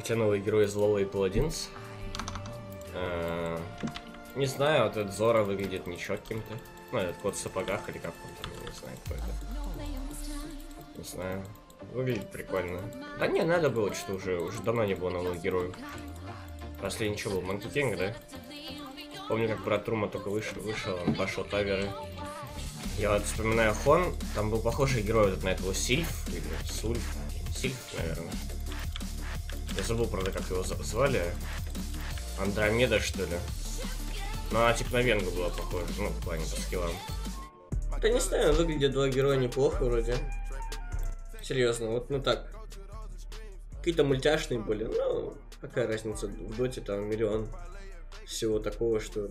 Хотя новый герой из Лола и Паладинс. Не знаю, вот этот Зора выглядит ничего каким-то. Ну, этот кот в сапогах или как он там, не знаю, кто это. Не знаю. Выглядит прикольно. Да не, надо было, что уже давно не было новых героев. Последний что был? Манки Кинг, да? Помню, как брат Трума только вышел, он пошел таверы. Я вот вспоминаю Хон, там был похожий герой вот на этого Сильф, или Сульф. Сильф, наверное. Я забыл, правда, как его звали. Андромеда, что ли. Ну, а типа на Венгу было похоже, ну, в плане по скиллам. Да не знаю, выглядят два героя неплохо вроде. Серьезно, вот ну так. Какие-то мультяшные были, ну, какая разница, в доте там миллион всего такого, что...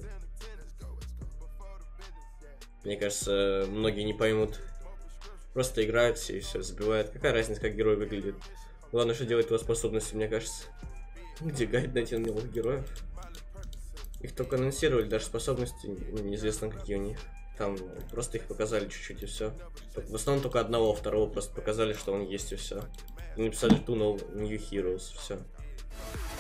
Мне кажется, многие не поймут. Просто играют все и все, забивают. Какая разница, как герой выглядит. Главное, что делает его способности, мне кажется. Где гайд найти новых героев? Их только анонсировали, даже способности неизвестно какие у них. Там просто их показали чуть-чуть и все. В основном только одного, второго просто показали, что он есть и все. И написали Two New Heroes, все.